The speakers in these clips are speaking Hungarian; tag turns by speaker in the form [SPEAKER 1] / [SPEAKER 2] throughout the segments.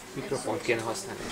[SPEAKER 1] Mikrofont kéne használni.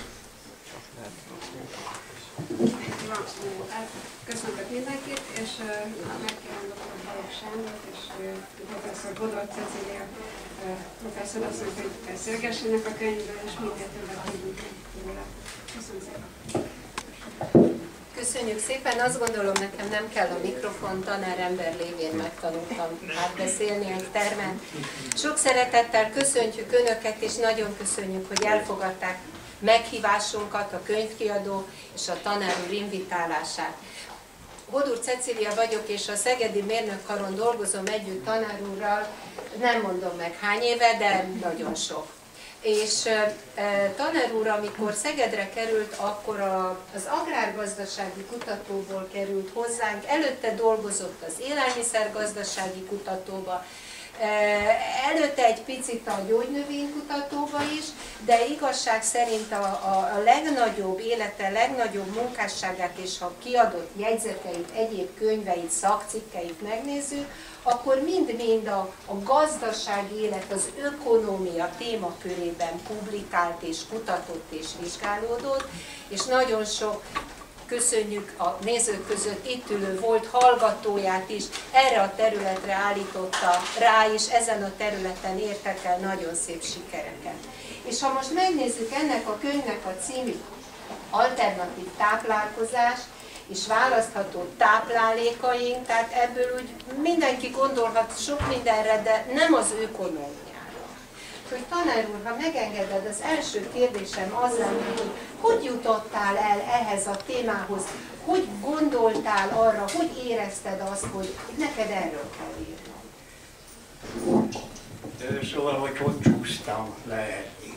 [SPEAKER 2] Köszöntök mindenkit, és megkérem dr. Balogh Sándort és professzor Bodor Cecília professzor azt mondta, hogy beszélgessenek a könyvből, és minél többet tudunk róla. Köszönöm szépen!
[SPEAKER 3] Köszönjük szépen, azt gondolom, nekem nem kell a mikrofon, tanárember lévén megtanultam átbeszélni egy termen. Sok szeretettel köszöntjük Önöket, és nagyon köszönjük, hogy elfogadták meghívásunkat, a könyvkiadó és a tanár úr invitálását. Bodor Cecília vagyok, és a Szegedi Mérnökkaron dolgozom együtt tanár úrral, nem mondom meg hány éve, de nagyon sok. És tanár úr, amikor Szegedre került, akkor az agrárgazdasági kutatóból került hozzánk, előtte dolgozott az élelmiszergazdasági kutatóba, előtte egy picit a gyógynövénykutatóba is, de igazság szerint a legnagyobb élete, legnagyobb munkásságát és ha kiadott jegyzeteit, egyéb könyveit, szakcikkeit megnézzük, akkor mind-mind a gazdasági élet, az ökonómia témakörében publikált és kutatott és vizsgálódott, és nagyon sok, köszönjük a nézők között itt ülő volt hallgatóját is, erre a területre állította rá, és ezen a területen értek el nagyon szép sikereket. És ha most megnézzük ennek a könyvnek a címét, alternatív táplálkozás, és választható táplálékaink, tehát ebből úgy mindenki gondolhat sok mindenre, de nem az ökonómiára. Hogy tanár úr, ha megengeded, az első kérdésem az lenne, hogy jutottál el ehhez a témához, hogy gondoltál arra, hogy érezted azt, hogy neked erről kell írni?
[SPEAKER 4] Szóval, hogy csúsztam le eddig.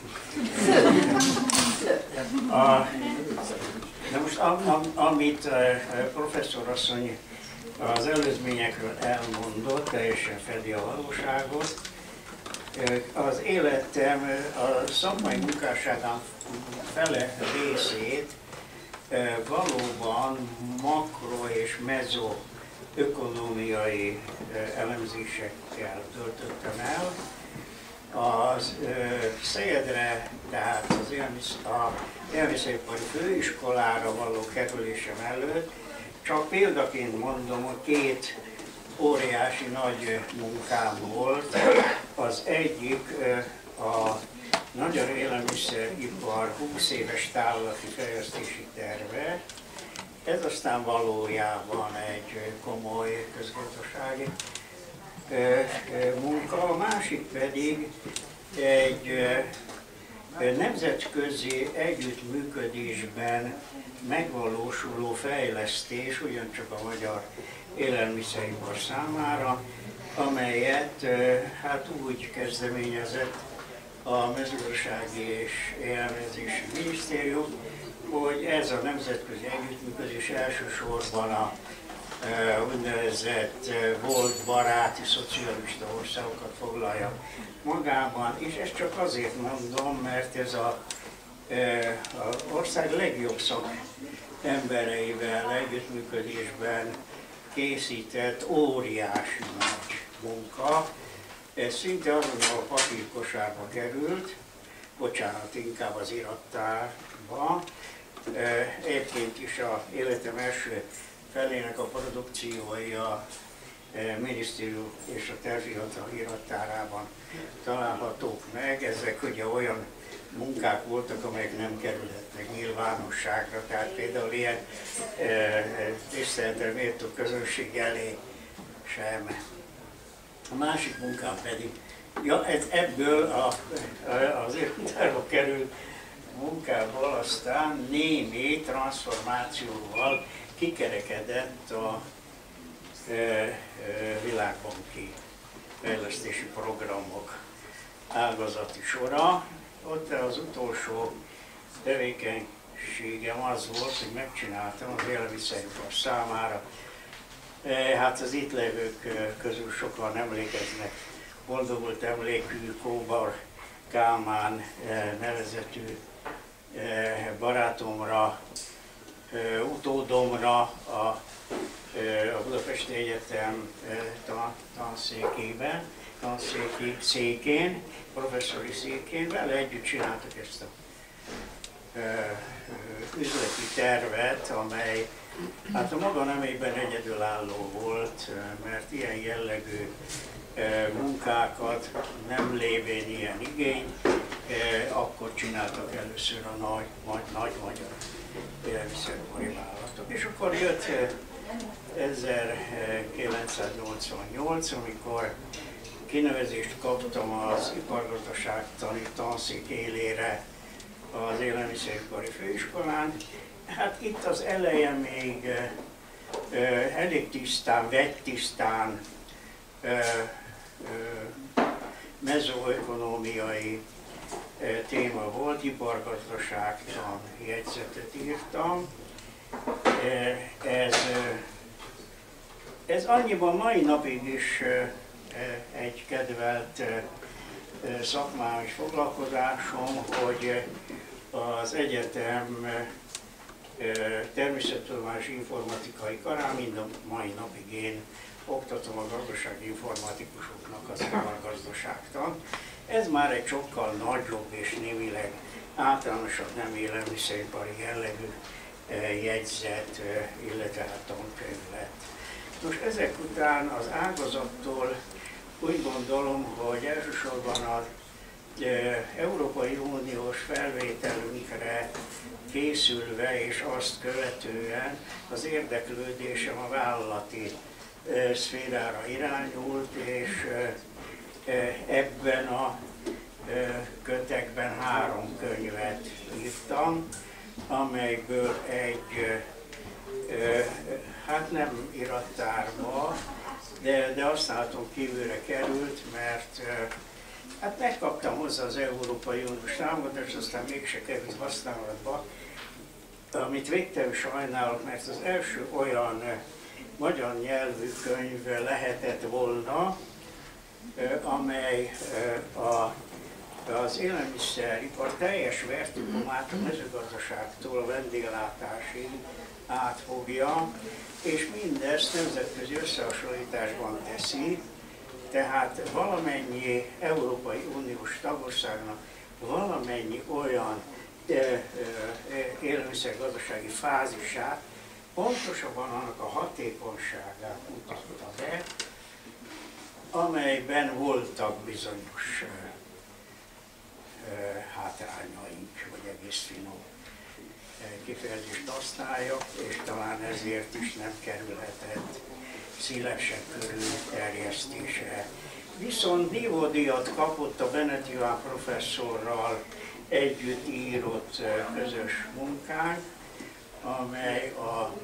[SPEAKER 4] De most amit professzor asszony az előzményekről elmondott, teljesen fedi a valóságot. Az életem, a szakmai munkásságám fele részét valóban makro- és mezoökonómiai elemzésekkel töltöttem el. Az Szegedre, tehát az élelmiszeripari főiskolára való kerülésem előtt, csak példaként mondom, hogy két óriási nagy munkám volt. Az egyik a Magyar Élelmiszeripar 20 éves távlati fejlesztési terve. Ez aztán valójában egy komoly közgazdasági munka, a másik pedig egy nemzetközi együttműködésben megvalósuló fejlesztés, ugyancsak a magyar élelmiszeripar számára, amelyet hát úgy kezdeményezett a Mezőgazdasági és Élelmezési Minisztérium, hogy ez a nemzetközi együttműködés elsősorban a úgynevezett volt baráti szocialista országokat foglalja magában, és ezt csak azért mondom, mert ez az ország legjobb szakembereivel együttműködésben készített óriási nagy munka. Ez szinte azonnal a papírkosárba került, bocsánat, inkább az irattárba. Egyébként is az életem első felének a produkciói a minisztérium és a tervhivatal irattárában találhatók meg. Ezek ugye olyan munkák voltak, amelyek nem kerülhetnek nyilvánosságra, tehát például ilyen tiszteletre méltó közönség elé sem. A másik munkám pedig, ebből az irattárba került munkából aztán némi transformációval kikerekedett a világbanki fejlesztési programok ágazati sora. Ott az utolsó tevékenységem az volt, hogy megcsináltam az élelmiszeripar számára. Hát az itt levők közül sokan emlékeznek boldogult emlékű Kóbar Kálmán nevezetű barátomra, utódomra, a a Budapesti Egyetem székén, professzori székén, vele együtt csináltak ezt a üzleti tervet, amely hát a maga nemében egyedülálló volt, mert ilyen jellegű munkákat nem lévén ilyen igény, akkor csináltak először a nagy magyar élelmiszeripari vállalatok. És akkor jött 1988, amikor kinevezést kaptam az ipargazdaságtani tanszék élére az élelmiszeripari főiskolán. Hát itt az eleje még elég tisztán, vegytisztán mezoökonómiai téma volt, ipargazdaságtan jegyzetet írtam. Ez annyiban mai napig is egy kedvelt szakmám és foglalkozásom, hogy az egyetem természettudományos informatikai karán mind a mai napig én oktatom a gazdasági informatikusoknak az ipargazdaságtan. Ez már egy sokkal nagyobb és némileg általánosabb, nem élelmiszeripari jellegű jegyzet, illetve hát tankönyv lett. Nos, ezek után az ágazattól úgy gondolom, hogy elsősorban az Európai Uniós felvételünkre készülve és azt követően az érdeklődésem a vállalati szférára irányult, és ebben a kötekben 3 könyvet írtam, amelyből egy, hát nem irattárba, de használaton kívülre került, mert hát megkaptam hozzá az Európai Uniós támogatást, aztán mégse került használatba, amit végtelenül sajnálok, mert az első olyan magyar nyelvű könyv lehetett volna, amely az élelmiszeripar teljes vertikumát a mezőgazdaságtól a vendéglátásig átfogja, és mindezt nemzetközi összehasonlításban teszi, tehát valamennyi Európai Uniós tagországnak valamennyi olyan élelmiszergazdasági fázisát, pontosabban annak a hatékonyságát mutatta be, amelyben voltak bizonyos hátrányaink, vagy egész finom kifejezést használjak, és talán ezért is nem kerülhetett szélesebb körű terjesztésre. Viszont díjat kapott a Bennett Iván professzorral együtt írott közös munkánk, amely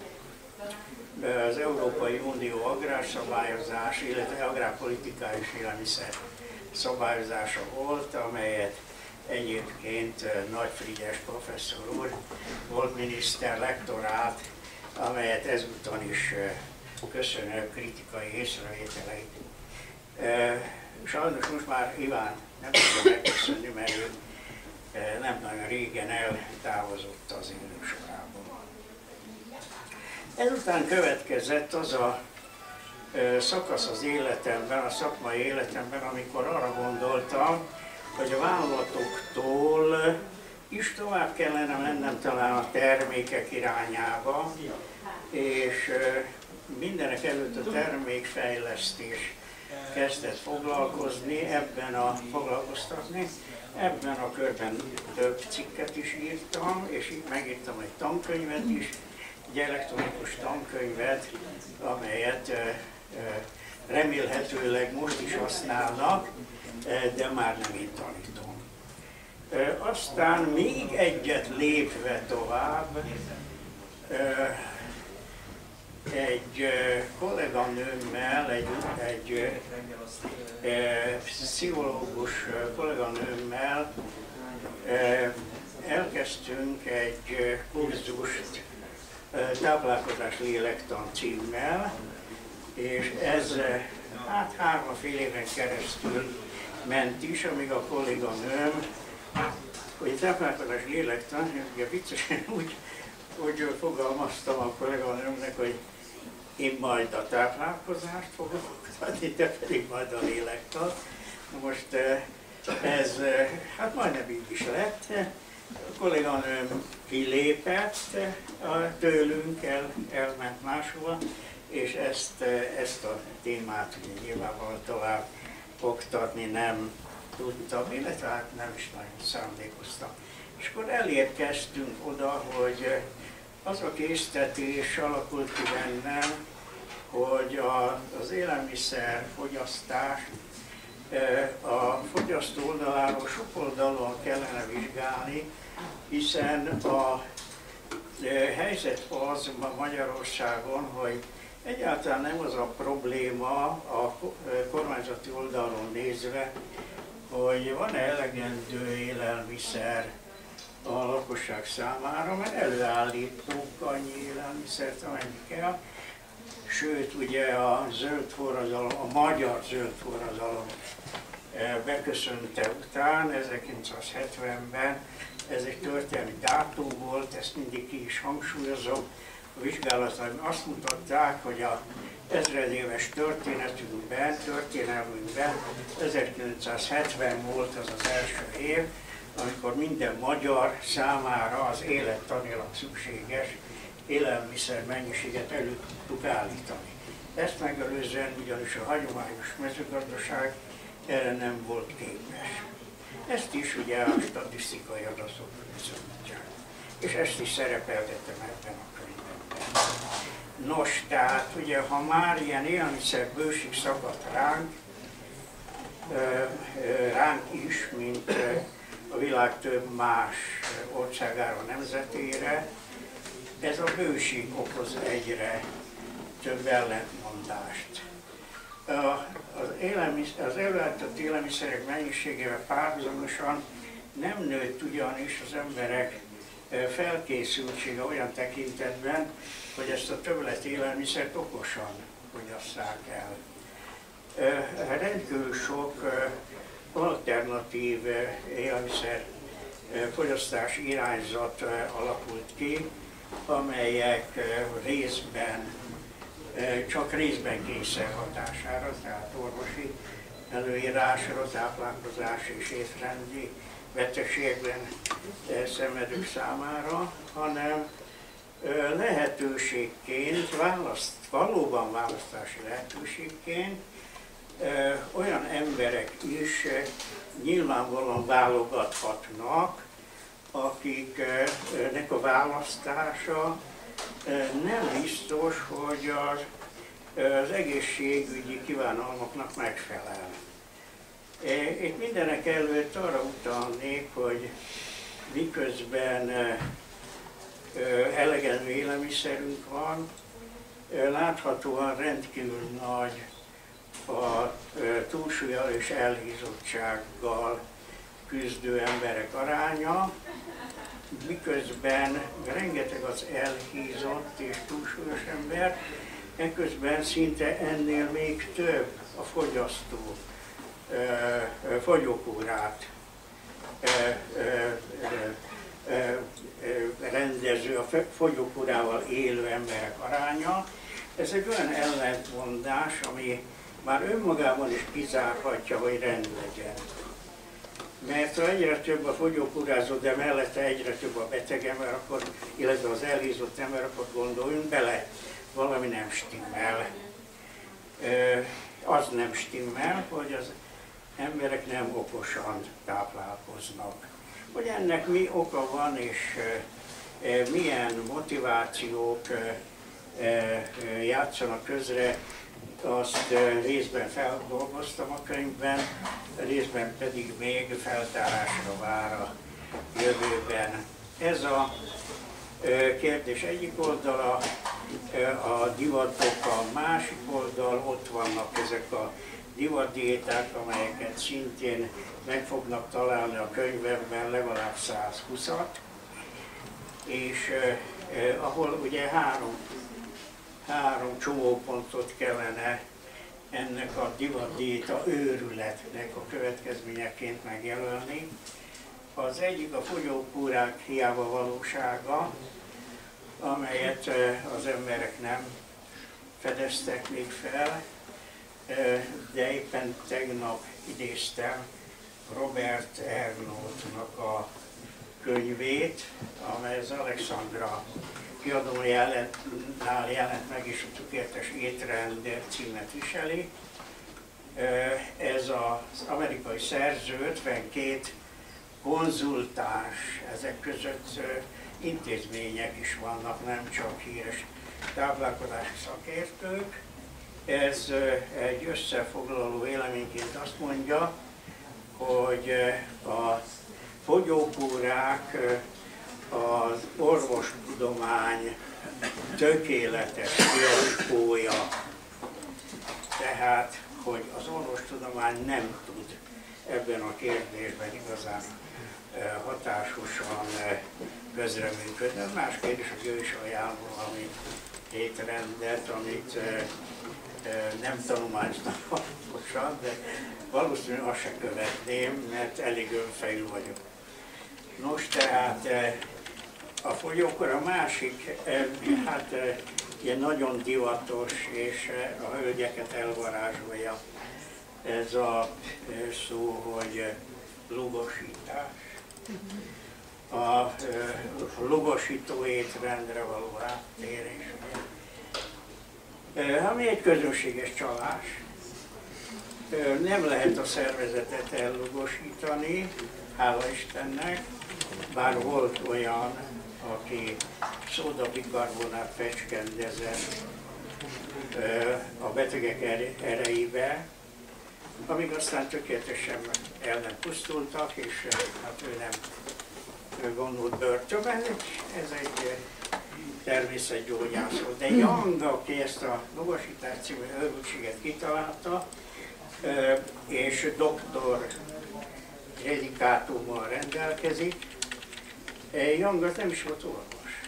[SPEAKER 4] az Európai Unió agrárszabályozás, illetve agrárpolitikai és élelmiszer szabályozása volt, amelyet egyébként Nagy Frigyes professzor úr volt miniszter, lektorált, amelyet ezúton is köszönök kritikai észrevételeit. Sajnos most már Iván nem tudom megköszönni, mert ő nem nagyon régen eltávozott az élő sorában. Ezután következett az a szakasz az életemben, a szakmai életemben, amikor arra gondoltam, hogy a vállalatoktól is tovább kellene mennem talán a termékek irányába, és mindenek előtt a termékfejlesztés kezdett foglalkoztatni. Ebben a körben több cikket is írtam, és itt megírtam egy tankönyvet is, egy elektronikus tankönyvet, amelyet remélhetőleg most is használnak, de már nem én tanítom. Aztán még egyet lépve tovább, egy kolléganőmmel, egy pszichológus kolléganőmmel elkezdtünk egy kurzust, táplálkozás lélektan címmel, és ez hát 3,5 éven keresztül ment is, amíg a kolléganőm, hogy táplálkozás lélektan, ugye viccesen úgy fogalmaztam a kolléganőmnek, hogy én majd a táplálkozást fogok oktatni, te pedig majd a lélektant. Most ez hát majdnem így is lett. A kolléganőm kilépett tőlünk, elment máshova, és ezt a témát ugye nyilvánvalóan tovább oktatni nem tudtam, illetve hát nem is nagyon szándékoztam. És akkor elérkeztünk oda, hogy az a késztetés alakult ki bennem, hogy az élelmiszer fogyasztás a fogyasztó oldaláról sok oldalon kellene vizsgálni, hiszen a helyzet az Magyarországon, hogy egyáltalán nem az a probléma a kormányzati oldalon nézve, hogy van-e elegendő élelmiszer a lakosság számára, mert előállítunk annyi élelmiszert, amennyi kell. Sőt, ugye a zöld forradalom, a magyar zöld forradalom beköszönte után, 1970-ben, ez egy történelmi dátum volt, ezt mindig ki is hangsúlyozom, a vizsgálataim azt mutatták, hogy a ezredéves történelmünkben 1970 volt az az első év, amikor minden magyar számára az élettanilag szükséges élelmiszer mennyiséget elő tudtuk állítani. Ezt megelőzően ugyanis a hagyományos mezőgazdaság erre nem volt képes. Ezt is ugye a statisztikai adatok bizonyítják. És ezt is szerepeltettem ebben a könyvben. Nos, tehát ugye ha már ilyen élelmiszerbőség szakadt ránk is, mint a világ több más országára, nemzetére, ez a bőség okoz egyre több ellentmondást. Az előállított élelmiszerek mennyiségével párhuzamosan nem nőtt ugyanis az emberek felkészültsége olyan tekintetben, hogy ezt a többlet élelmiszert okosan fogyasszák el. Rendkívül sok alternatív élelmiszer fogyasztási irányzat alakult ki, amelyek csak részben kényszer hatására, tehát orvosi előírásra, táplálkozás és étrendi betegségben szenvedők számára, hanem lehetőségként, valóban választási lehetőségként olyan emberek is nyilvánvalóan válogathatnak, akiknek a választása nem biztos, hogy az egészségügyi kívánalmaknak megfelel. Itt mindenek előtt arra utalnék, hogy miközben elegendő élelmiszerünk van, láthatóan rendkívül nagy a túlsúllyal és elhízottsággal küzdő emberek aránya, miközben rengeteg az elhízott és túlsúlyos ember, ekközben szinte ennél még több a fogyasztó, fogyókúrát rendező, a fogyókúrával élő emberek aránya. Ez egy olyan ellentmondás, ami már önmagában is kizárhatja, hogy rend legyen. Mert ha egyre több a fogyókúrázó, de mellette egyre több a beteg ember, akkor, illetve az elhízott ember, akkor gondoljunk bele, valami nem stimmel. Az nem stimmel, hogy az emberek nem okosan táplálkoznak. Hogy ennek mi oka van, és milyen motivációk játszanak közre, azt részben feldolgoztam a könyvben, részben pedig még feltárásra vár a jövőben. Ez a kérdés egyik oldala, a divatok a másik oldal, ott vannak ezek a divatdiéták, amelyeket szintén meg fognak találni a könyvemben, legalább 120-at, és ahol ugye három csomópontot kellene ennek a divatdiéta őrületnek a következményeként megjelölni. Az egyik a fogyókúrák hiába valósága, amelyet az emberek nem fedeztek még fel, de éppen tegnap idéztem Robert Ernault-nak a könyvét, amely az Alexandra kiadónál jelent meg, és a Tökéletes étrend címet viseli. Ez az amerikai szerző 52 konzultáns, ezek között intézmények is vannak, nem csak híres táplálkozási szakértők. Ez egy összefoglaló véleményként azt mondja, hogy a fogyókúrák az orvostudomány tökéletes fiaskója. Tehát, hogy az orvostudomány nem tud ebben a kérdésben igazán hatásosan közreműködni. Ez más kérdés, hogy ő is ajánl valami étrendet, amit nem tanulmányoztam alaposan, de valószínűleg azt se követném, mert elég önfejű vagyok. Nos, tehát a fogyókúra a másik, hát ilyen nagyon divatos és a hölgyeket elvarázsolja ez a szó, hogy lugosítás. A lugosító étrendre való áttérés, ami egy közönséges csalás. Nem lehet a szervezetet ellugosítani, hála Istennek, bár volt olyan, aki szódabikarbonát fecskendezett a betegek erejébe, amíg aztán tökéletesen el nem pusztultak, és hát ő nem gondolt börtönben. Ez egy természetgyógyász volt. De Young, aki ezt a lugosítás című őrültséget kitalálta, és doktor predikátummal rendelkezik, Young az nem is volt orvos.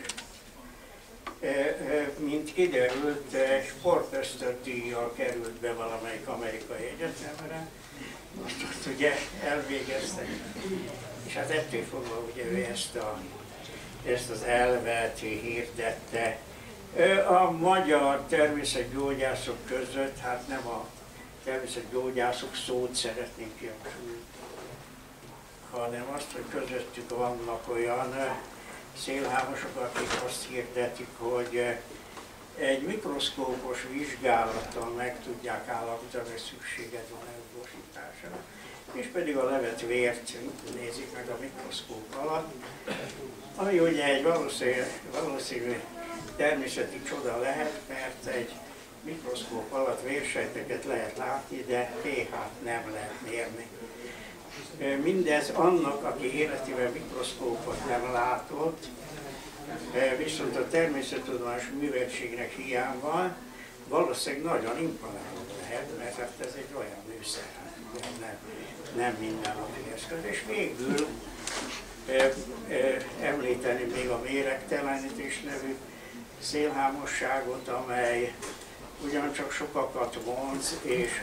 [SPEAKER 4] Mint kiderült, sportösztöndíjjal került be valamelyik amerikai egyetemre, azt ugye elvégeztek. És hát ettől fogva ugye ő ezt az elvet hirdette. A magyar természetgyógyászok között, hát nem a természetgyógyászok szót szeretnénk kihangsúlyozni, hanem azt, hogy közöttük vannak olyan szélhámosok, akik azt hirdetik, hogy egy mikroszkópos vizsgálattal meg tudják állapítani, hogy szükséged van elgósításra, és pedig a levett vért nézik meg a mikroszkóp alatt, ami ugye egy valószínű természeti csoda lehet, mert egy mikroszkóp alatt vérsejteket lehet látni, de pH-t nem lehet mérni. Mindez annak, aki életében mikroszkópot nem látott, viszont a természettudományos műveltségnek hiányban valószínűleg nagyon imponáló lehet, mert hát ez egy olyan műszer, nem mindennapi eszköz. És végül említeni még a méregtelenítés nevű szélhámosságot, amely ugyancsak sokakat vonz, és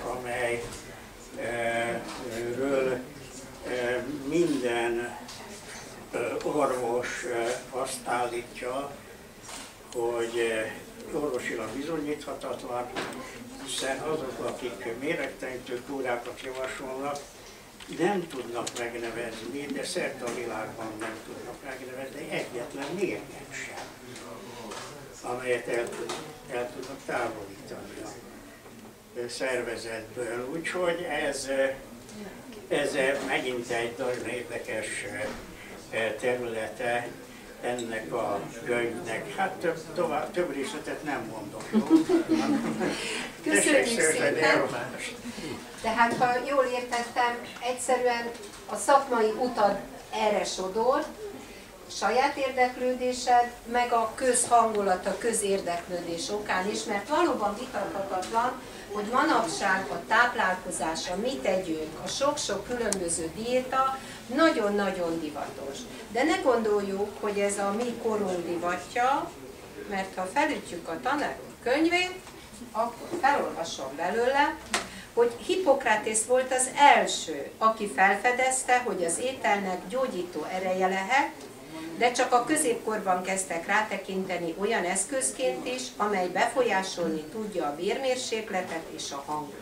[SPEAKER 4] amelyről minden orvos azt állítja, hogy orvosilag bizonyíthatatlan, hiszen azok, akik méregtelenítő kúrákat javasolnak, nem tudnak megnevezni, de szerte a világban nem tudnak megnevezni egyetlen mérget sem, amelyet el tudnak távolítani a szervezetből. Úgyhogy ez megint egy nagyon érdekes területe ennek a könyvnek. Hát több részletet nem mondok, jó?
[SPEAKER 3] Köszönjük szépen! Tehát, ha jól értettem, egyszerűen a szakmai utad erre sodor, saját érdeklődésed, meg a közhangulat, a közérdeklődés okán is, mert valóban vitathatatlan, hogy manapság a táplálkozás, a mi tegyünk, a sok-sok különböző diéta nagyon-nagyon divatos. De ne gondoljuk, hogy ez a mi korunk divatja, mert ha felütjük a tanár könyvét, akkor felolvasom belőle, hogy Hippokratész volt az első, aki felfedezte, hogy az ételnek gyógyító ereje lehet, de csak a középkorban kezdtek rátekinteni olyan eszközként is, amely befolyásolni tudja a vérmérsékletet és a hangulatot.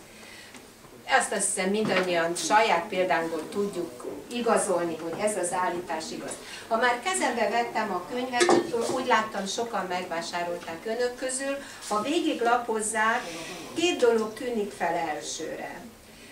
[SPEAKER 3] Azt hiszem mindannyian saját példánkból tudjuk igazolni, hogy ez az állítás igaz. Ha már kezembe vettem a könyvet, úgy láttam, sokan megvásárolták önök közül, ha végig lapozzák, két dolog tűnik fel elsőre.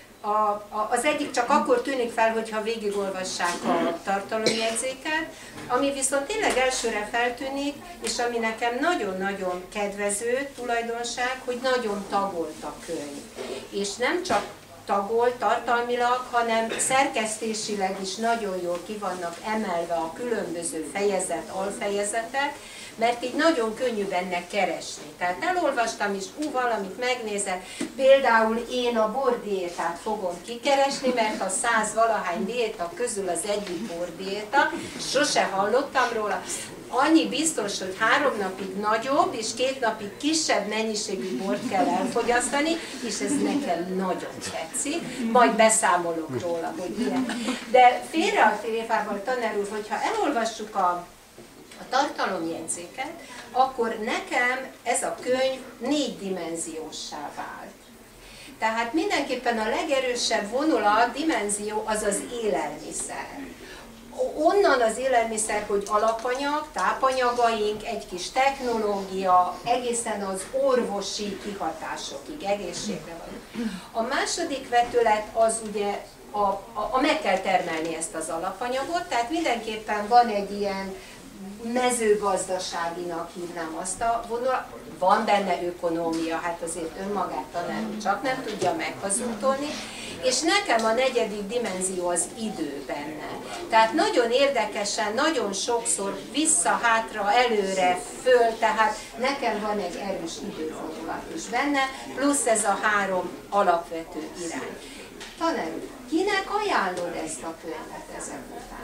[SPEAKER 3] Az egyik csak akkor tűnik fel, hogyha végigolvassák a tartalomjegyzéket, ami viszont tényleg elsőre feltűnik, és ami nekem nagyon-nagyon kedvező tulajdonság, hogy nagyon tagolt a könyv. És nem csak tagolt tartalmilag, hanem szerkesztésileg is nagyon jól ki vannak emelve a különböző fejezet, alfejezetek, mert így nagyon könnyű benne keresni. Tehát elolvastam is, valamit megnézek, például én a bordiétát fogom kikeresni, mert a 100 valahány diéta közül az egyik bordiéta, sose hallottam róla. Annyi biztos, hogy 3 napig nagyobb és 2 napig kisebb mennyiségű bort kell elfogyasztani, és ez nekem nagyon tetszik, majd beszámolok róla, hogy milyen. De félre a tévával, tanár úr, hogyha elolvassuk a tartalomjegyzéket, akkor nekem ez a könyv 4 dimenzióssá vált. Tehát mindenképpen a legerősebb vonulat, dimenzió az az élelmiszer. Onnan az élelmiszer, hogy alapanyag, tápanyagaink, egy kis technológia, egészen az orvosi kihatásokig, egészségre van. A második vetület az ugye, meg kell termelni ezt az alapanyagot, tehát mindenképpen van egy ilyen mezőgazdaságinak hívnám azt a vonulat, van benne ökonómia, hát azért önmagát tanár csak nem tudja meghazudtolni, és nekem a 4. dimenzió az idő benne. Tehát nagyon érdekesen, nagyon sokszor vissza-hátra, előre, föl, tehát nekem van egy erős idővonulat is benne, plusz ez a 3 alapvető irány. Tanár úr, kinek ajánlod ezt a könyvet ezek után?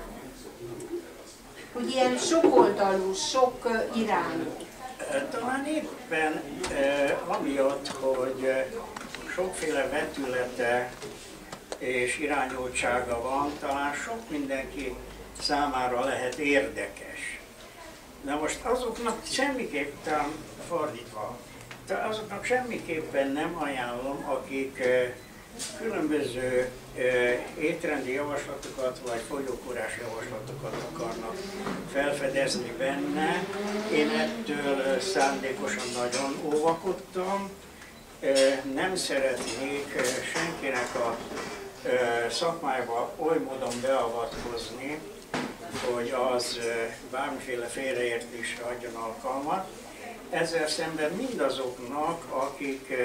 [SPEAKER 3] Hogy ilyen sokoldalú, sok irányú.
[SPEAKER 4] Talán éppen amiatt, hogy sokféle vetülete és irányultsága van, talán sok mindenki számára lehet érdekes. Na most azoknak semmiképpen, fordítva, azoknak semmiképpen nem ajánlom, akik különböző étrendi javaslatokat vagy folyókúrás javaslatokat akarnak felfedezni benne. Én ettől szándékosan nagyon óvakodtam. Nem szeretnék senkinek a szakmájába oly módon beavatkozni, hogy az bármiféle félreértésre adjon alkalmat. Ezzel szemben mindazoknak, akik,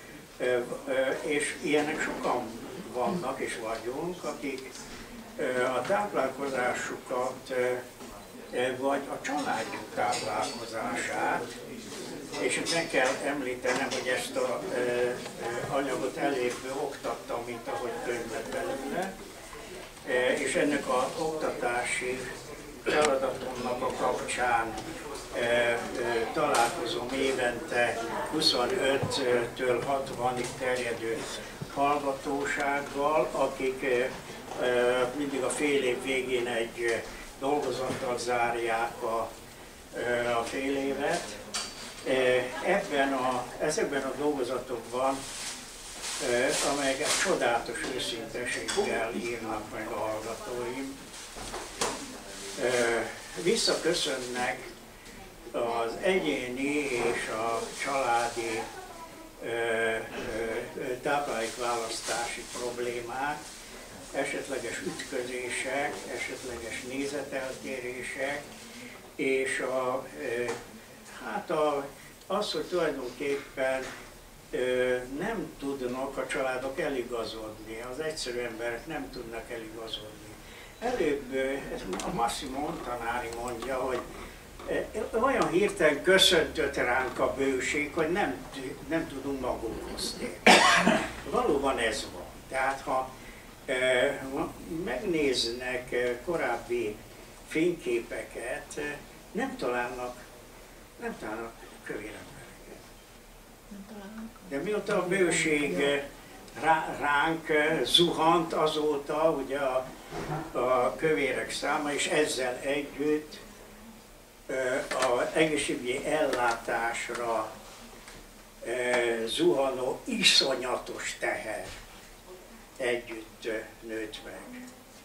[SPEAKER 4] és ilyenek sokan vannak és vagyunk, akik a táplálkozásukat, vagy a családjuk táplálkozását, és itt meg kell említenem, hogy ezt az anyagot elég oktattam, mint ahogy könyv lett belőle, és ennek az oktatási feladatomnak a kapcsán találkozom évente 25-től 60-ig terjedő hallgatósággal, akik mindig a fél év végén egy dolgozattal zárják a fél évet. Ezekben a dolgozatokban, amelyeket csodálatos őszinteséggel írnak meg a hallgatóim, visszaköszönnek az egyéni és a családi táplálékválasztási problémák, esetleges ütközések, esetleges nézeteltérések, és az, hogy tulajdonképpen nem tudnak a családok eligazodni, az egyszerű emberek nem tudnak eligazodni. Előbb a Massimo Montanari mondja, hogy olyan hirtelen köszöntött ránk a bőség, hogy nem tudunk magunkhoz térni. Valóban ez van. Tehát ha megnéznek korábbi fényképeket, nem találnak kövér embereket. De mióta a bőség ránk zuhant azóta ugye a kövérek száma, és ezzel együtt az egészségügyi ellátásra zuhanó iszonyatos teher együtt nőtt meg.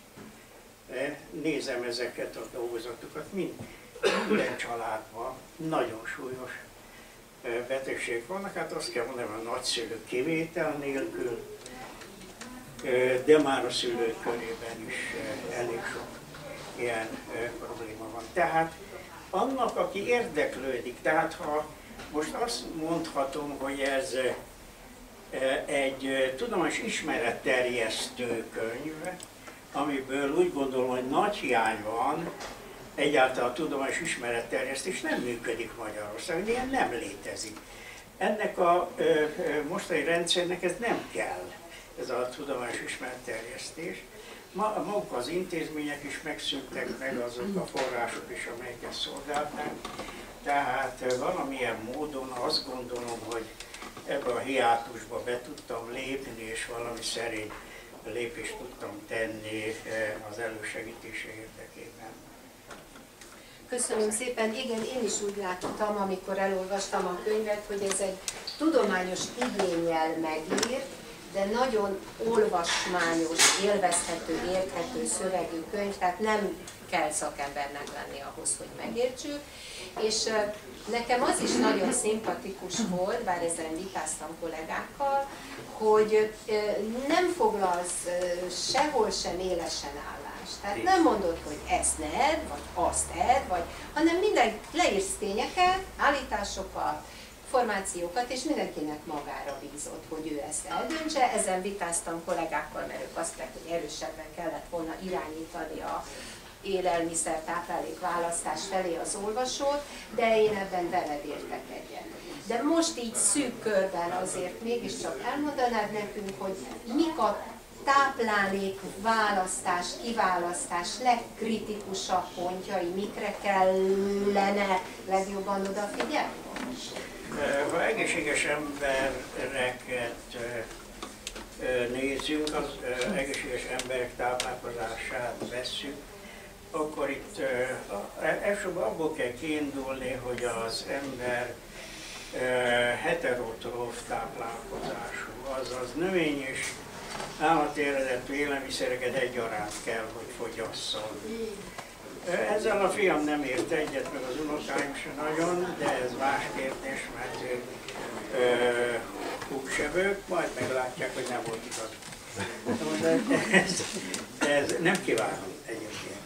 [SPEAKER 4] Nézem ezeket a dolgozatokat, minden családban nagyon súlyos betegség vannak, hát azt kell mondanom, a nagyszülők kivétel nélkül, de már a szülők körében is elég sok ilyen probléma van. Tehát annak, aki érdeklődik, tehát ha most azt mondhatom, hogy ez egy tudományos ismeretterjesztő könyv, amiből úgy gondolom, hogy nagy hiány van, egyáltalán a tudományos ismeretterjesztés nem működik Magyarországon, ilyen nem létezik. Ennek a mostani rendszernek ez nem kell, ez a tudományos ismeretterjesztés. Maguk az intézmények is megszűntek, meg azok a források is, amelyeket szolgálták. Tehát valamilyen módon azt gondolom, hogy ebbe a hiátusba be tudtam lépni, és valami szerény lépést tudtam tenni az elősegítése érdekében.
[SPEAKER 3] Köszönöm szépen. Igen, én is úgy láttam, amikor elolvastam a könyvet, hogy ez egy tudományos igénnyel megírt, de nagyon olvasmányos, élvezhető, érthető szövegű könyv, tehát nem kell szakembernek lenni ahhoz, hogy megértsük. És nekem az is nagyon szimpatikus volt, bár ezen vitáztam kollégákkal, hogy nem foglalsz sehol sem élesen állást. Tehát nem mondod, hogy ezt ne edd, vagy azt edd, hanem minden leírsz tényeket, állításokat, információkat, és mindenkinek magára bízott, hogy ő ezt eldöntse. Ezen vitáztam kollégákkal, mert ők azt mondták, hogy erősebben kellett volna irányítani a élelmiszer táplálék választás felé az olvasót, de én ebben veled értek egyet. De most így szűk körben azért mégiscsak elmondanád nekünk, hogy mik a táplálék választás, kiválasztás legkritikusabb pontjai, mikre kellene legjobban odafigyelni?
[SPEAKER 4] Ha egészséges embereket nézzünk, az egészséges emberek táplálkozását vesszük, akkor itt elsőbb abból kell kiindulni, hogy az ember heterotróf táplálkozású, azaz növény és állati eredetű élelmiszereket egyaránt kell, hogy fogyasszon. Ezzel a fiam nem ért egyet, meg az unokáim sem nagyon, de ez más kérdés, mert húsevők, majd meglátják, hogy nem volt igaz. Ez nem kívánom egyébként.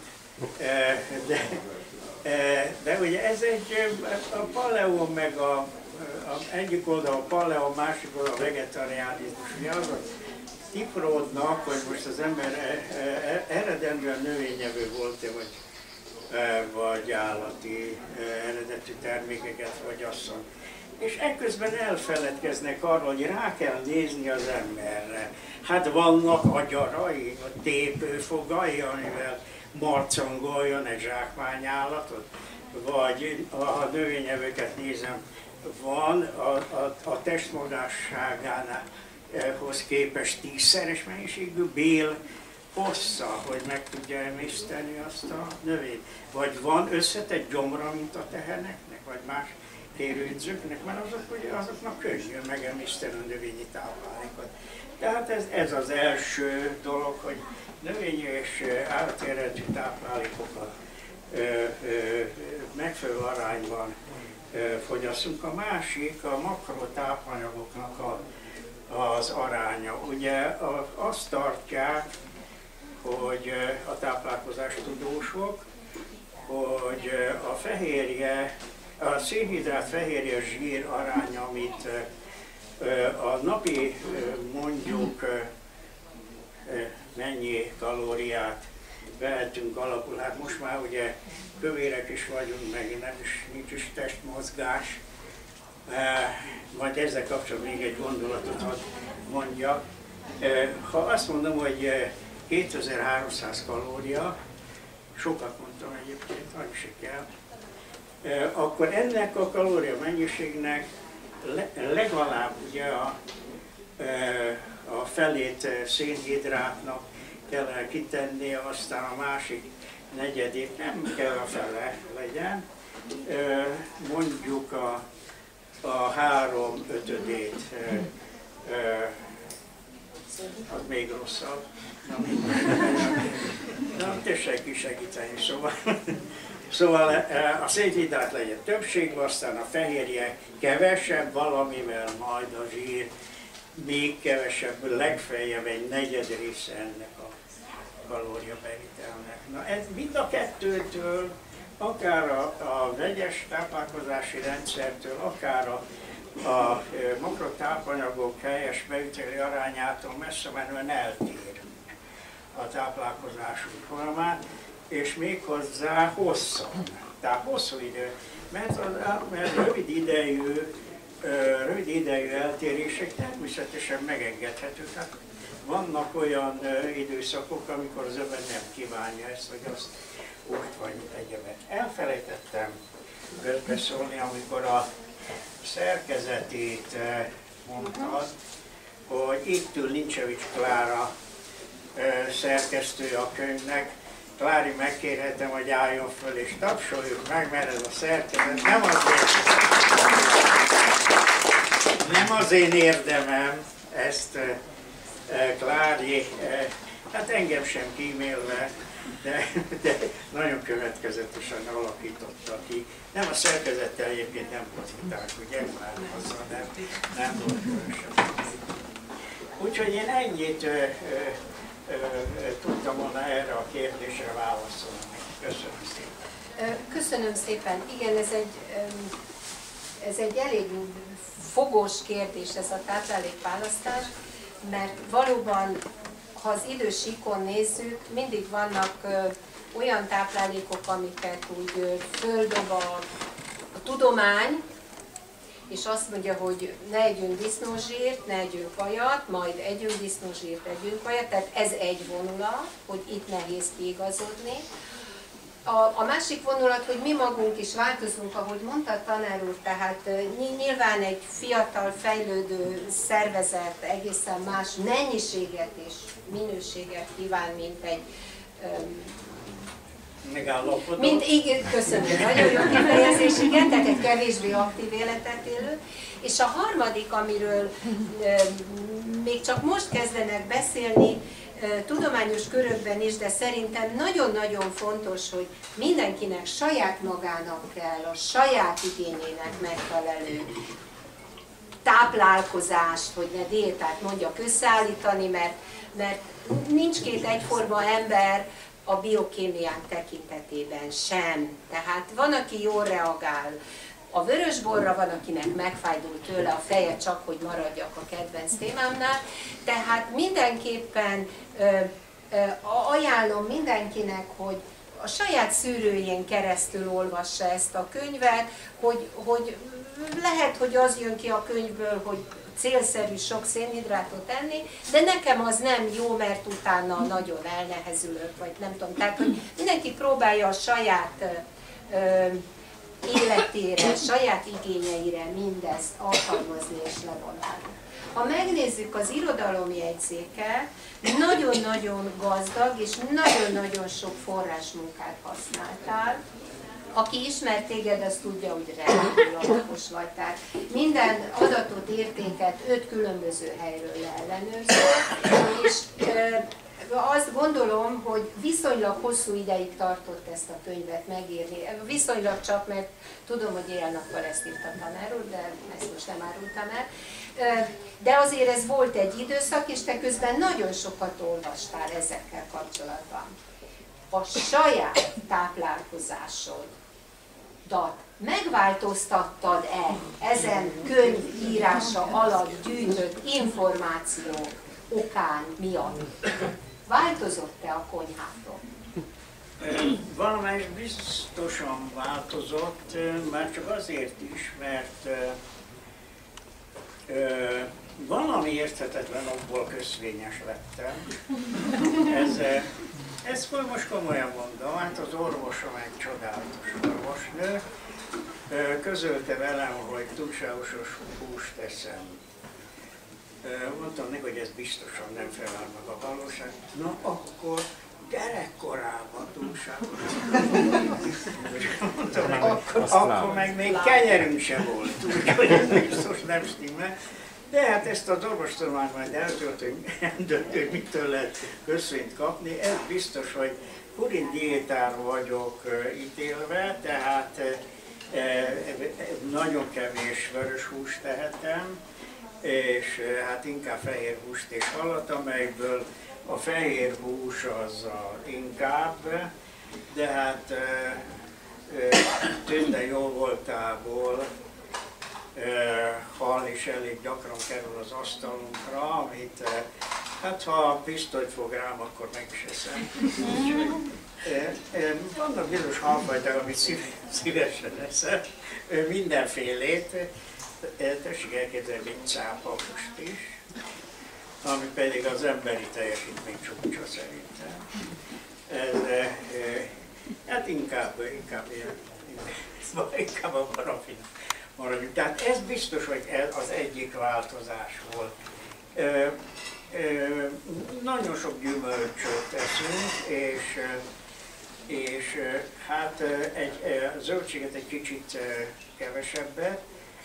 [SPEAKER 4] De ugye ez egy a paleo, meg egyik oldal a paleo, másik oldal a vegetariánizmus. Ugye azok tipródnak, hogy most az ember eredendően növényevő volt-e, vagy állati eredetű termékeket fogyasszon. És ekközben elfeledkeznek arról, hogy rá kell nézni az emberre. Hát vannak agyarai, a tépőfogai, amivel marcangoljon egy zsákmányállatot, vagy ha növényevőket nézem, van a testmagasságához képest 10-szeres mennyiségű bél hossza, hogy meg tudja emészteni azt a növényt. Vagy van összetett gyomra, mint a teheneknek, vagy más kérődzőknek, mert azoknak könnyű megemészteni a növényi táplálékot. Tehát ez az első dolog, hogy növényi és állati eredetű táplálékokat megfelelő arányban fogyasszunk. A másik a makrotápanyagoknak az aránya. Ugye azt tartják, hogy a táplálkozás tudósok, hogy a fehérje, a szénhidrát fehérje zsír aránya, amit a napi mondjuk mennyi kalóriát vehetünk alapul, hát most már ugye kövérek is vagyunk, meg nincs is testmozgás, majd ezzel kapcsolatban még egy gondolatot hadd mondjak. Ha azt mondom, hogy 2300 kalória, sokat mondtam egyébként, annyi se kell, akkor ennek a kalória mennyiségnek legalább ugye a felét szénhidrátnak kellene kitenni, aztán a másik negyedét nem kell a fele legyen, mondjuk a 3/5-ét, az még rosszabb. Na, tessék ki segíteni, szóval a szénhidrát legyen többségben, aztán a fehérje kevesebb, valamivel majd a zsír még kevesebb, legfeljebb egy negyed része ennek a kalóriabevitelnek. Na ez mind a kettőtől, akár a vegyes táplálkozási rendszertől, akár a makrotápanyagok helyes beviteli arányától messze menően eltér a táplálkozásunk folyamán, és méghozzá hosszan, tehát hosszú idő, mert rövid idejű eltérések természetesen megengedhetők. Hát vannak olyan időszakok, amikor az ember nem kívánja ezt, vagy azt úgy vagy egyebet. Elfelejtettem közbeszólni, amikor a szerkezetét mondtad, hogy itt ül Nincsevics Klára szerkesztője a könyvnek. Klári, megkérhetem, hogy álljon föl és tapsoljuk meg, mert ez a szerkezet nem az én érdemem ezt, Klári, hát engem sem kímélve, de nagyon következetesen alakította ki. Nem a szerkezettel egyébként nem profitálok, ugye, már azzal nem volt különösen. Úgyhogy én ennyit tudtam volna erre a kérdésre válaszolni. Köszönöm szépen.
[SPEAKER 3] Köszönöm szépen. Igen, ez egy elég fogós kérdés, ez a táplálékválasztás, mert valóban, ha az idős síkon nézzük, mindig vannak olyan táplálékok, amiket úgy földob a tudomány, és azt mondja, hogy ne együnk disznózsírt, ne együnk vajat, majd együnk disznózsírt, együnk vajat, tehát ez egy vonulat, hogy itt nehéz kiigazodni. A másik vonulat, hogy mi magunk is változunk, ahogy mondta a tanár úr, tehát nyilván egy fiatal, fejlődő szervezet egészen más mennyiséget és minőséget kíván, mint egy igen, köszönöm, nagyon jó kifejezés, igen, tehát egy kevésbé aktív életet élő. És a harmadik, amiről még csak most kezdenek beszélni, tudományos körökben is, de szerintem nagyon-nagyon fontos, hogy mindenkinek saját magának kell a saját igényének megfelelő táplálkozást, hogy ne diétát mondjak összeállítani, mert nincs két egyforma ember a biokémiák tekintetében sem. Tehát van, aki jól reagál a vörösborra, van, akinek megfájdul tőle a feje, csak hogy maradjak a kedvenc témámnál. Tehát mindenképpen ajánlom mindenkinek, hogy a saját szűrőjén keresztül olvassa ezt a könyvet, hogy lehet, hogy az jön ki a könyvből, hogy célszerű sok szénhidrátot enni, de nekem az nem jó, mert utána nagyon elnehezülök, vagy nem tudom. Tehát, hogy mindenki próbálja a saját életére, saját igényeire mindezt alkalmazni és levonálni. Ha megnézzük az irodalomjegyzéket, nagyon-nagyon gazdag és nagyon-nagyon sok forrásmunkát használtál. Aki ismer téged, az tudja, hogy rendkívül alapos vagy. Tehát minden adatot, értéket 5 különböző helyről leellenőrzöl, és azt gondolom, hogy viszonylag hosszú ideig tartott ezt a könyvet megírni. Viszonylag csak, mert tudom, hogy éjjel-nappal ezt írt a tanár úr, de ezt most nem árultam el. De azért ez volt egy időszak, és te közben nagyon sokat olvastál ezekkel kapcsolatban. A saját táplálkozásodat megváltoztattad-e ezen könyv írása alatt gyűjtött információk okán miatt? Változott-e a konyhától?
[SPEAKER 4] Valamelyik biztosan változott, már csak azért is, mert valami érthetetlen okból köszvényes lettem. Ezt most komolyan mondom, hát az orvosom egy csodálatos orvosnő, közölte velem, hogy túlságosos húst eszem. Mondtam neki, hogy ez biztosan nem felel meg a valóság. Na akkor gyerekkorában túlságosan. Akkor meg még kenyerünk sem volt, úgyhogy ez biztos nem stimmel. De hát ezt az orvostudományt majd eldöntő, mitől lehet köszönt kapni. Ez biztos, hogy purin diétán vagyok ítélve, tehát nagyon kevés vörös húst tehetem, és hát inkább fehér húst és halat, amelyből a fehér hús az inkább, de hát Tünde jó voltából hal is elég gyakran kerül az asztalunkra, amit hát ha pisztolyt fog rám, akkor meg is eszem. Vannak bizonyos halfajták, amit szívesen eszem, mindenfélét. Tessék elképzelni, mint cápahúst is, ami pedig az emberi teljesítmény csúcsa szerintem. Hát inkább a parafin maradjunk. Tehát ez biztos, hogy ez az egyik változás volt. Nagyon sok gyümölcsöt eszünk, és hát zöldséget egy kicsit kevesebbet,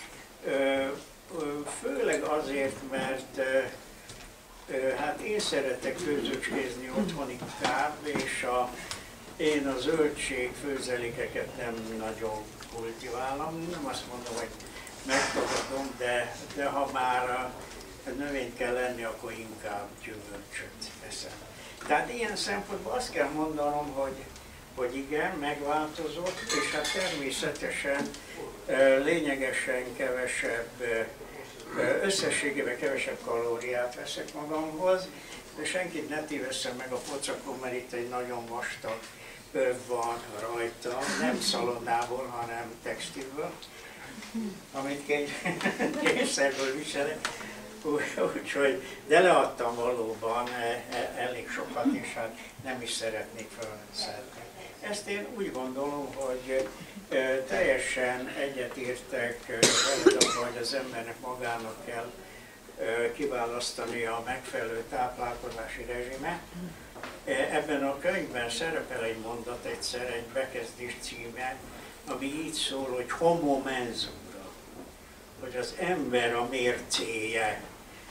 [SPEAKER 4] főleg azért, mert hát én szeretek főzőcskézni otthon inkább, és én a zöldség főzelékeket nem nagyon kultiválom, nem azt mondom, hogy megtagadom, de ha már a növényt kell lenni, akkor inkább gyümölcsöt eszem. Tehát ilyen szempontból azt kell mondanom, hogy igen, megváltozott, és hát természetesen lényegesen kevesebb, összességében kevesebb kalóriát veszek magamhoz, de senkit ne tévesszem meg a pocakon, mert itt egy nagyon vastag öv van rajta, nem szalonából, hanem textilből, amit kényszerből viselek. Úgyhogy, de leadtam valóban elég sokat, és hát nem is szeretnék felszedni. Ezt én úgy gondolom, hogy teljesen egyetértek veled abban, hogy az embernek magának kell kiválasztani a megfelelő táplálkozási rezsimet. Ebben a könyvben szerepel egy mondat egyszer, egy bekezdés címe, ami így szól, hogy homo mensura, hogy az ember a mércéje.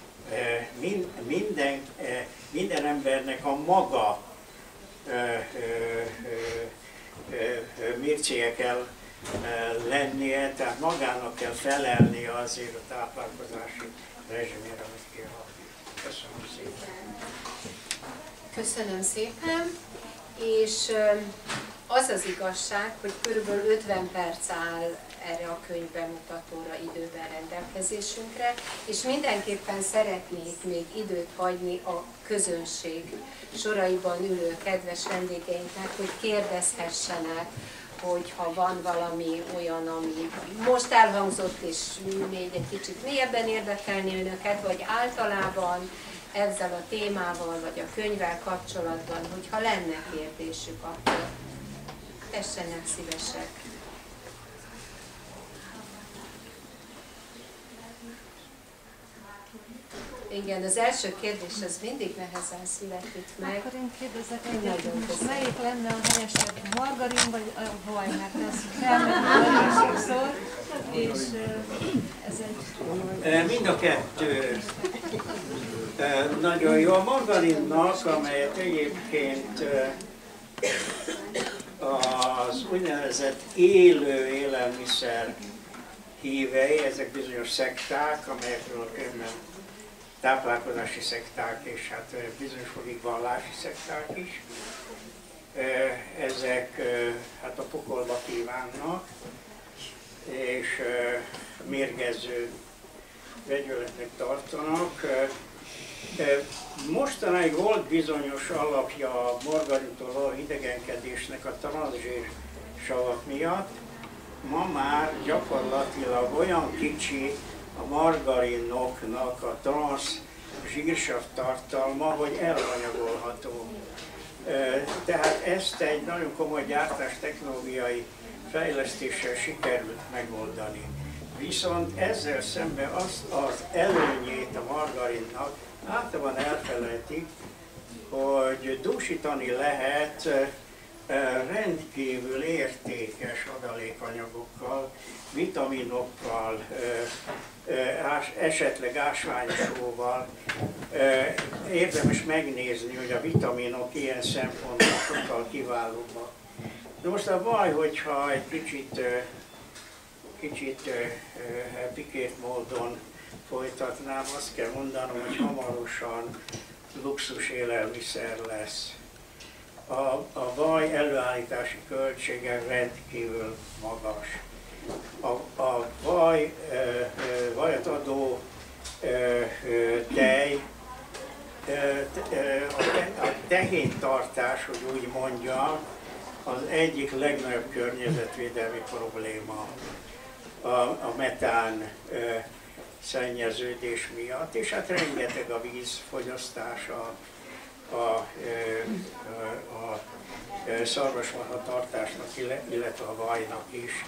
[SPEAKER 4] Minden embernek a maga mércéje kell lennie, tehát magának kell felelnie azért a táplálkozási rezsimére, amit kialakít. Köszönöm szépen.
[SPEAKER 3] Köszönöm szépen, és az az igazság, hogy körülbelül 50 perc áll erre a könyvbemutatóra időben rendelkezésünkre, és mindenképpen szeretnék még időt hagyni a közönség soraiban ülő kedves vendégeinknek, hogy kérdezhessenek, hogyha van valami olyan, ami most elhangzott, és még egy kicsit mélyebben érdekelni önöket, vagy általában ezzel a témával, vagy a könyvvel kapcsolatban, hogyha lenne kérdésük, akkor tessenek szívesek. Igen, az első kérdés az mindig nehezen születik meg.
[SPEAKER 1] Akkor én kérdezek egyet, melyik lenne a helyesebb, margarin vagy a vaj, mert ez felmerül nagyon sokszor, és ez egy...
[SPEAKER 4] Mind a kettő nagyon jó. A margarinnak, amelyet egyébként az úgynevezett élő élelmiszer hívei, ezek bizonyos szekták, amelyekről a könyvben táplálkozási szekták és hát bizonyos fokig vallási szekták is. Ezek hát a pokolba kívánnak, és mérgező vegyületnek tartanak. Mostanáig volt bizonyos alapja a margarintól való idegenkedésnek a transzsír savak miatt. Ma már gyakorlatilag olyan kicsi a margarinoknak a transz zsírsav tartalma, hogy elhanyagolható. Tehát ezt egy nagyon komoly gyártás technológiai fejlesztéssel sikerült megoldani. Viszont ezzel szemben az előnyét a margarinnak általában elfelejtik, hogy dúsítani lehet rendkívül értékes adalékanyagokkal, vitaminokkal, esetleg ásványosóval. Érdemes megnézni, hogy a vitaminok ilyen szempontból sokkal kiválóbbak. De most a baj, hogyha egy kicsit pikét módon folytatnám, azt kell mondanom, hogy hamarosan luxus élelmiszer lesz. A vaj előállítási költsége rendkívül magas. A vajat adó tej, a tehénytartás, hogy úgy mondjam, az egyik legnagyobb környezetvédelmi probléma a metán szennyeződés miatt, és hát rengeteg a vízfogyasztása, a szarvasmarha tartásnak, illetve a vajnak is.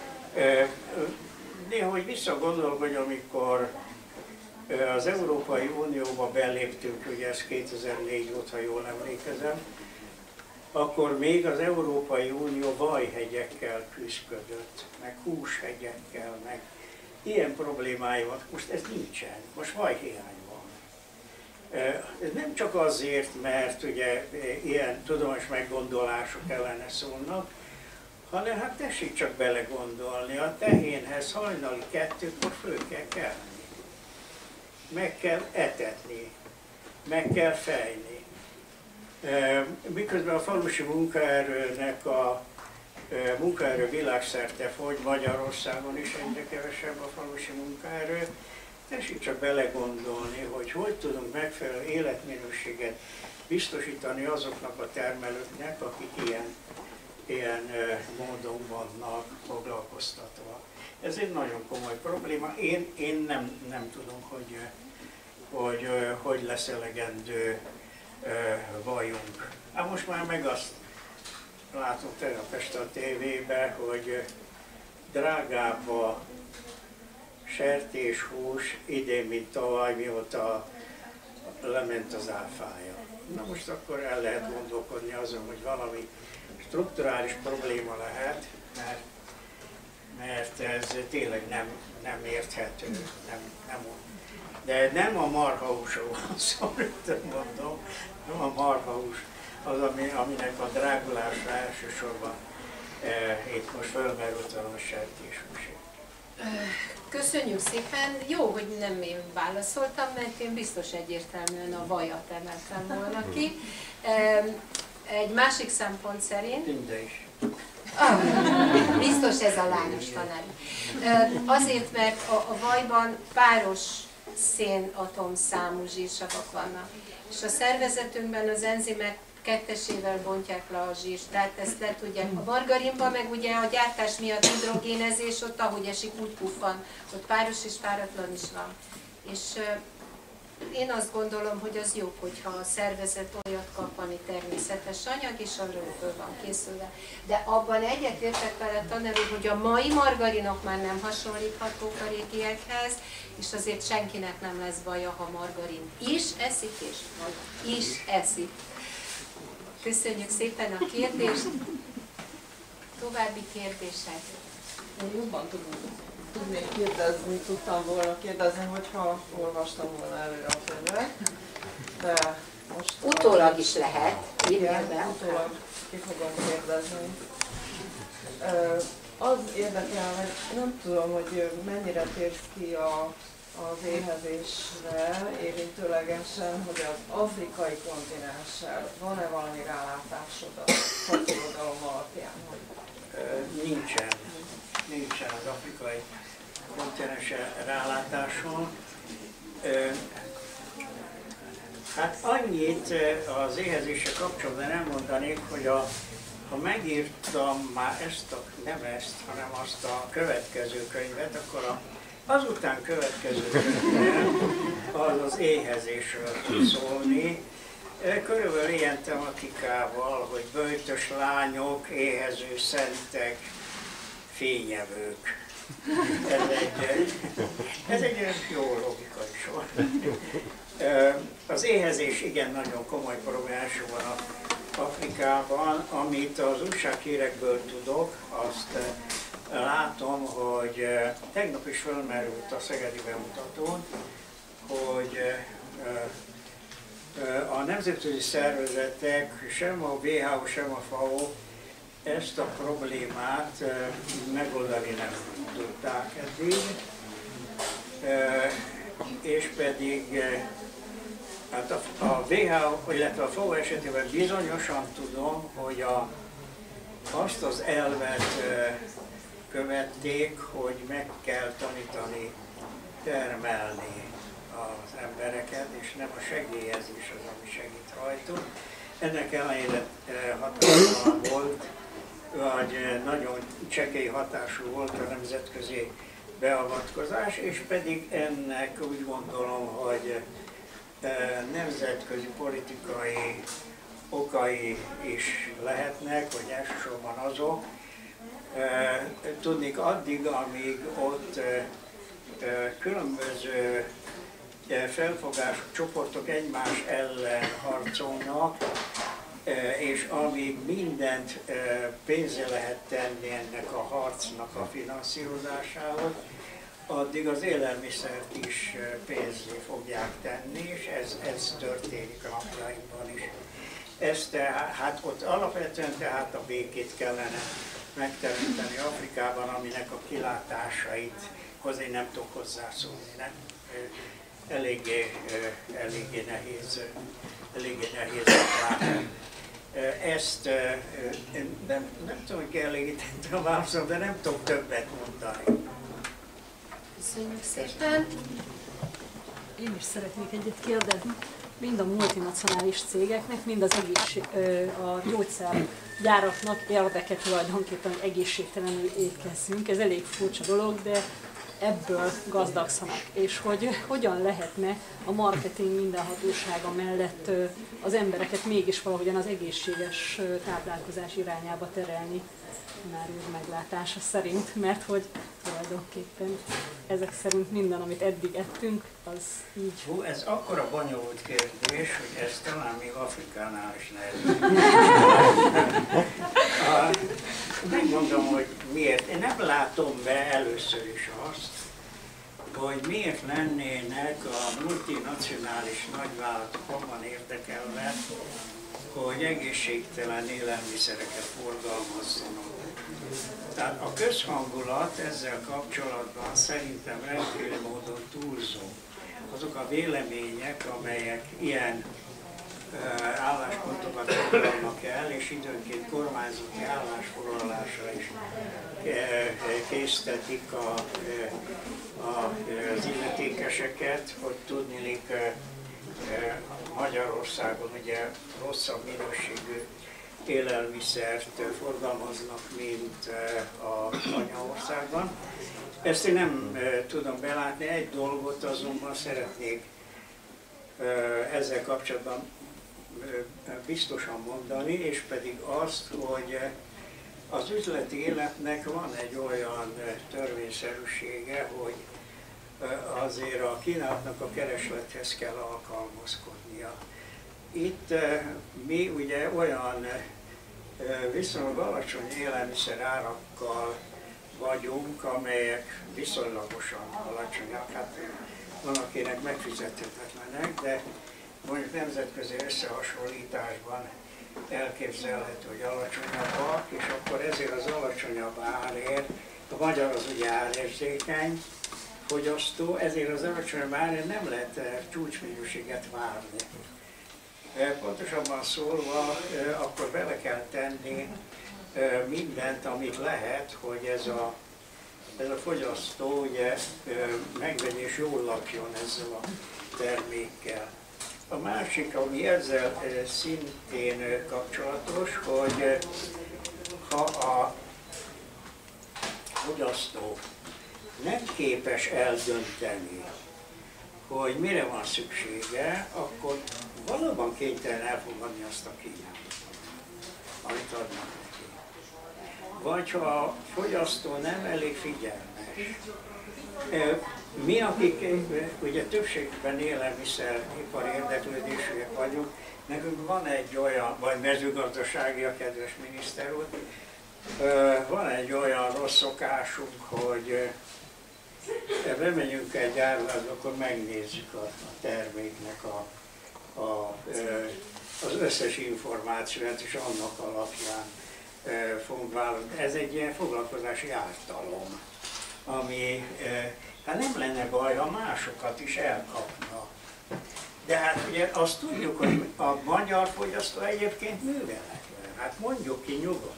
[SPEAKER 4] Néhogy visszagondolok, hogy amikor az Európai Unióba beléptünk, ugye ez 2004 óta, ha jól emlékezem, akkor még az Európai Unió vajhegyekkel küzdött, meg húshegyekkel, meg ilyen problémái van. Most ez nincsen, most vajhiány van. Ez nem csak azért, mert ugye ilyen tudományos meggondolások ellene szólnak, hanem hát tessék csak belegondolni, a tehénhez hajnali 2-kor föl kell kelni. Meg kell etetni, meg kell fejni. Miközben a falusi munkaerőnek a munkaerő világszerte fogy, Magyarországon is egyre kevesebb a falusi munkaerő, tessék csak belegondolni, hogy tudunk megfelelő életminőséget biztosítani azoknak a termelőknek, akik ilyen módon vannak foglalkoztatva. Ez egy nagyon komoly probléma. Én nem tudom, hogy lesz elegendő vajunk. Most már meg azt látom tegnap este a tévében, hogy drágább a sertéshús idén, mint tavaly, mióta lement az áfája. Na most akkor el lehet gondolkodni azon, hogy valami strukturális probléma lehet, mert ez tényleg nem érthető. De nem a marhahúsról van szó, mondom, nem a marhahús az, aminek a drágulása elsősorban itt most felmerült a sertéshúsé.
[SPEAKER 3] Köszönjük szépen. Jó, hogy nem én válaszoltam, mert én biztos egyértelműen a vajat emeltem volna ki. Egy másik szempont szerint...
[SPEAKER 4] Tünde is.
[SPEAKER 3] Biztos ez a lányos tanár. Azért, mert a vajban páros szénatomszámú zsírsavak vannak. És a szervezetünkben az enzimek kettesével bontják le a zsírt, tehát ezt le tudják. A margarinban meg ugye a gyártás miatt hidrogénezés, ott ahogy esik, úgy puffan, ott páros és páratlan is van. És én azt gondolom, hogy az jó, hogyha a szervezet olyat kap, ami természetes anyag, és arról föl van készülve. De abban egyetértek vele, tanár úr, hogy a mai margarinok már nem hasonlíthatók a régiekhez, és azért senkinek nem lesz baja, ha margarin is eszik, és maga is eszik. Köszönjük szépen a kérdést. További kérdések?
[SPEAKER 5] Én jobban tudtam volna kérdezni, hogyha olvastam volna előre a könyvet, de most...
[SPEAKER 3] Utólag is lehet,
[SPEAKER 5] igen, utólag ki fogom kérdezni. Az érdekel, hogy nem tudom, hogy mennyire térsz ki az éhezésre érintőlegesen, hogy az afrikai kontinenssel van-e valami rálátásod a szakirodalom alapján?
[SPEAKER 4] Nincsen az afrikai kontinensen rálátáson. Hát annyit az éhezéssel kapcsolatban nem mondanék, hogy ha megírtam már nem ezt, hanem azt a következő könyvet, akkor azután következő könyvben az éhezésről tud szólni. Körülbelül ilyen tematikával, hogy böjtös lányok, éhező szentek, fényevők. Ez egy jó logikai sor. Az éhezés igen nagyon komoly problémás van Afrikában, amit az újsághírekből tudok, azt látom, hogy tegnap is felmerült a szegedi bemutatón, hogy a nemzetközi szervezetek, sem a WHO, sem a FAO ezt a problémát megoldani nem tudták eddig, és pedig hát a WHO, illetve a FAO esetében bizonyosan tudom, hogy azt az elvet követték, hogy meg kell tanítani termelni az embereket, és nem a segélyezés az, ami segít rajtuk. Ennek ellenére hatástalan volt, vagy nagyon csekély hatású volt a nemzetközi beavatkozás, és pedig ennek úgy gondolom, hogy nemzetközi politikai okai is lehetnek, vagy elsősorban azok. Tudnék addig, amíg ott különböző felfogású csoportok egymás ellen harcolnak, és amíg mindent pénzre lehet tenni ennek a harcnak a finanszírozásához, addig az élelmiszert is pénzé fogják tenni, és ez történik a napjainkban is. Ez tehát ott alapvetően tehát a békét kellene megteremteni Afrikában, aminek a kilátásait én nem tudok hozzászólni. Nem? Eléggé nehéz látni. Ezt nem tudom, hogy kielégítettem a válaszom, de nem tudok többet mondani.
[SPEAKER 3] Köszönjük szépen!
[SPEAKER 6] Én is szeretnék egyet kérdezni. Mind a multinacionális cégeknek, mind az a gyógyszergyáraknak érdeke tulajdonképpen, hogy egészségtelenül étkezzünk. Ez elég furcsa dolog, de ebből gazdagszanak. És hogy hogyan lehetne a marketing mindenhatósága mellett az embereket mégis valahogyan az egészséges táplálkozás irányába terelni, már úgy meglátása szerint, mert hogy tulajdonképpen ezek szerint minden, amit eddig ettünk, az így.
[SPEAKER 4] Hú, ez akkora bonyolult kérdés, hogy ez talán még Afrikánál is nehezebb. Megmondom, hogy miért. Én nem látom be először is azt, hogy miért lennének a multinacionális nagyvállalatok abban érdekelve, hogy egészségtelen élelmiszereket forgalmazzanak. Tehát a közhangulat ezzel kapcsolatban szerintem rendkívül módon túlzó. Azok a vélemények, amelyek ilyen álláspontokat foglalnak el, és időnként kormányzati állásfoglalásra is késztetik az illetékeseket, hogy tudniillik Magyarországon ugye rosszabb minőségű élelmiszert forgalmaznak, mint az anyaországban. Ezt én nem tudom belátni, egy dolgot azonban szeretnék ezzel kapcsolatban biztosan mondani, és pedig azt, hogy az üzleti életnek van egy olyan törvényszerűsége, hogy azért a kínálatnak a kereslethez kell alkalmazkodnia. Itt mi ugye olyan viszonylag alacsony élelmiszer árakkal vagyunk, amelyek viszonylagosan alacsonyak. Hát van, akinek megfizethetetlenek, de mondjuk nemzetközi összehasonlításban elképzelhető, hogy alacsonyabbak, és akkor ezért az alacsonyabb árért, a magyar az ugye árérzékeny fogyasztó, ezért az alacsonyabb árért nem lehet csúcsminőséget várni. Pontosabban szólva, akkor bele kell tenni mindent, amit lehet, hogy ez a fogyasztó ugye megvegye és jól lakjon ezzel a termékkel. A másik, ami ezzel szintén kapcsolatos, hogy ha a fogyasztó nem képes eldönteni, hogy mire van szüksége, akkor valóban kénytelen elfogadni azt a kínálatot, amit adnak neki. vagy ha a fogyasztó nem elég figyelmes. Mi, akik ugye többségben élelmiszeripari érdeklődésűek vagyunk, nekünk van egy olyan, vagy mezőgazdasági, a kedves miniszter úr, van egy olyan rossz szokásunk, hogy bemegyünk egy gyárlásba, akkor megnézzük a terméknek az összes információt, és annak alapján fogunk válaszolni. Ez egy ilyen foglalkozási ártalom, ami hát nem lenne baj, ha másokat is elkapna. De hát ugye azt tudjuk, hogy a magyar fogyasztó egyébként műveletlen. Hát mondjuk ki nyugodtan.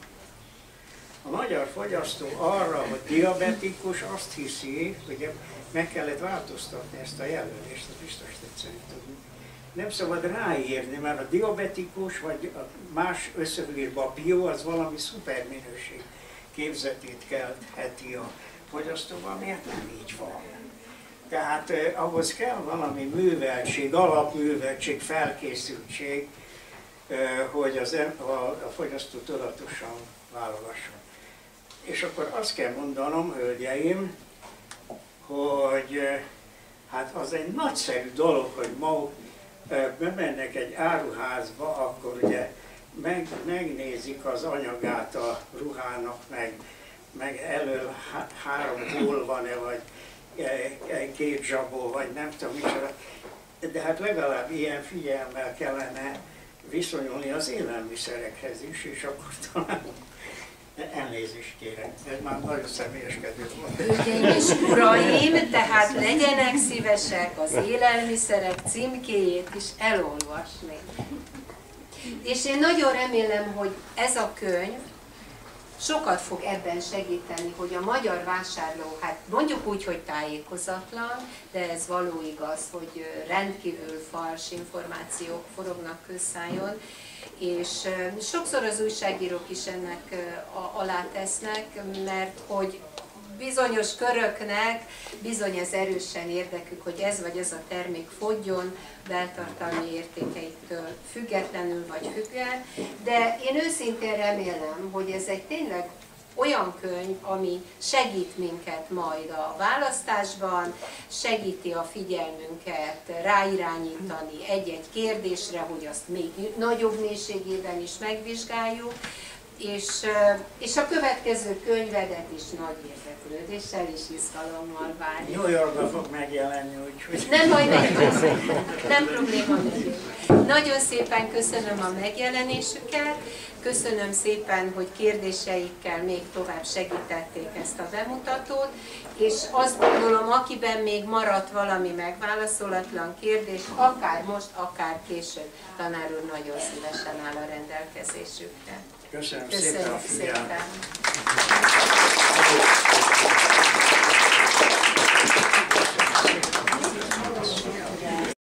[SPEAKER 4] A magyar fogyasztó arra, hogy diabetikus, azt hiszi, hogy meg kellett változtatni ezt a jelölést, ez biztos tetszeni tudni. Nem szabad ráírni, mert a diabetikus, vagy a más összefüggésben a bio, az valami szuper minőség képzetét keltheti a fogyasztóval, miért nem így van. Tehát ahhoz kell valami műveltség, alapműveltség, felkészültség, hogy a fogyasztó tudatosan válogasson. És akkor azt kell mondanom, hölgyeim, hogy hát az egy nagyszerű dolog, hogy ma bemennek egy áruházba, akkor ugye megnézik az anyagát a ruhának, meg elől 3 toll van-e, vagy 2 zsabó, vagy nem tudom micsoda. De hát legalább ilyen figyelemmel kellene viszonyulni az élelmiszerekhez is, és akkor talán elnézést kérek, ez már nagyon személyeskedő volt.
[SPEAKER 3] Hölgyeim és uraim, tehát legyenek szívesek az élelmiszerek címkéjét is elolvasni. És én nagyon remélem, hogy ez a könyv sokat fog ebben segíteni, hogy a magyar vásárló, hát mondjuk úgy, hogy tájékozatlan, de ez való igaz, hogy rendkívül fals információk forognak közszájon, és sokszor az újságírók is ennek alá tesznek, mert hogy bizonyos köröknek bizony ez erősen érdekük, hogy ez vagy ez a termék fogjon beltartalmi értékeitől függetlenül vagy függően, de én őszintén remélem, hogy ez egy tényleg olyan könyv, ami segít minket majd a választásban, segíti a figyelmünket ráirányítani egy-egy kérdésre, hogy azt még nagyobb mélységében is megvizsgáljuk, és a következő könyvedet is nagy érdeklődéssel és izgalommal várjuk.
[SPEAKER 4] New Yorkban fog megjelenni, úgyhogy...
[SPEAKER 3] Nem, majd megjelent. Nem probléma. Nagyon szépen köszönöm a megjelenésüket, köszönöm szépen, hogy kérdéseikkel még tovább segítették ezt a bemutatót, és azt gondolom, akiben még maradt valami megválaszolatlan kérdés, akár most, akár később, tanár úr nagyon szívesen áll a rendelkezésükre.
[SPEAKER 4] Köszönöm szépen a figyelmet.
[SPEAKER 3] Szépen.